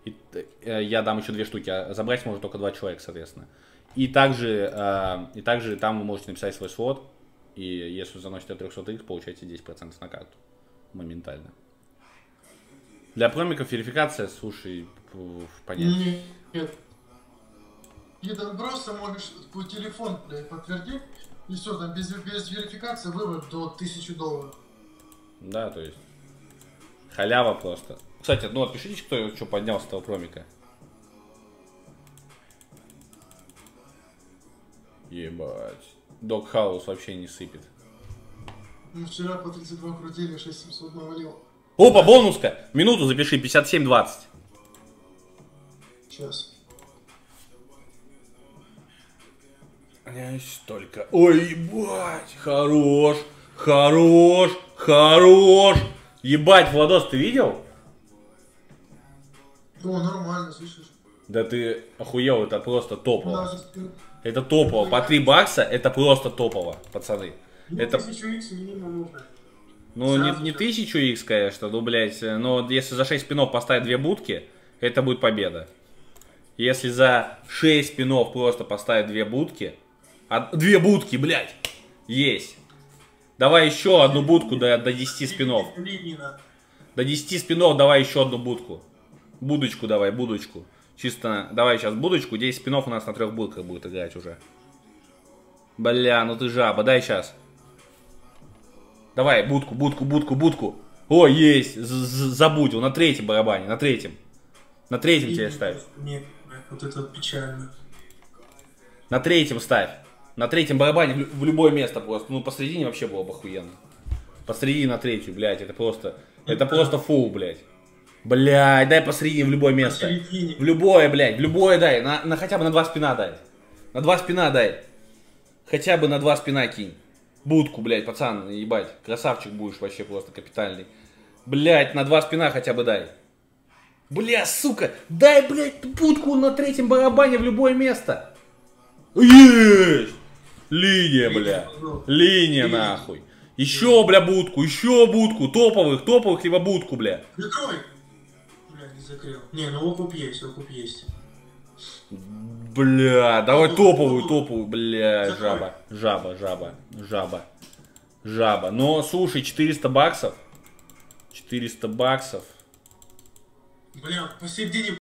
И, я дам еще 2 штуки, а забрать может только 2 человека, соответственно. И также там вы можете написать свой слот, и если вы заносите 300 х, получаете 10% на карту. Моментально. Для промиков верификация, слушай, понятно. Нет. И там просто можешь по телефону подтвердить, и все, там без верификации вывод до $1000. Да, то есть. Халява просто. Кстати, ну отпишите, кто что поднял с этого промика. Ебать. Док Хаус вообще не сыпет. Мы вчера по 32 крутили, 6700 навалил. Опа, бонуска! Минуту запиши, 57-20. Сейчас. Только. Ой, ебать! Хорош! Хорош! Хорош! Ебать, Владос, ты видел? О, нормально, слышишь? Да ты охуел, это просто топово. Да, Это топово. По 3 бакса это просто топово, пацаны. ну, Это... 1000 х минимум нужно. Ну, не 1000 х, конечно, ну, блядь, но если за 6 спинов поставить 2 будки, это будет победа. Если за 6 спинов просто поставить 2 будки, 2 будки, блядь, есть. Давай еще одну будку до 10 спинов. До 10 спинов давай еще одну будку. Будочку давай, будочку. Чисто, давай сейчас будочку, 10 спинов у нас на 3 будках будет играть уже. Бля, ну ты жаба, дай сейчас. Давай, будку, будку, будку, будку. О, есть, забудил, на 3-м барабане, на 3-м. На 3-м тебе ставь. Нет, вот это печально. На 3-м ставь. На 3-м барабане в любое место просто. Ну, посередине вообще было бы охуенно. Посередине на 3-ю, блядь, это просто фул, блядь. Блядь, дай посередине в любое место. В любое, блядь, в любое дай. Хотя бы на 2 спина дай. На 2 спина дай. Хотя бы на 2 спина кинь. Будку, блядь, пацан, ебать. Красавчик будешь вообще просто капитальный. Блядь, на 2 спина хотя бы дай. Бля, сука, дай, блядь, будку на 3-м барабане в любое место. Есть! Линия, бля. Линия, нахуй. Еще, бля, будку, еще будку. Топовых, либо будку, бля. Закрой! Бля, не закрыл. Не, ну окуп есть, окуп есть. Бля, давай топовую, бля, жаба. Но, слушай, 400 баксов. 400 баксов. Бля, посередине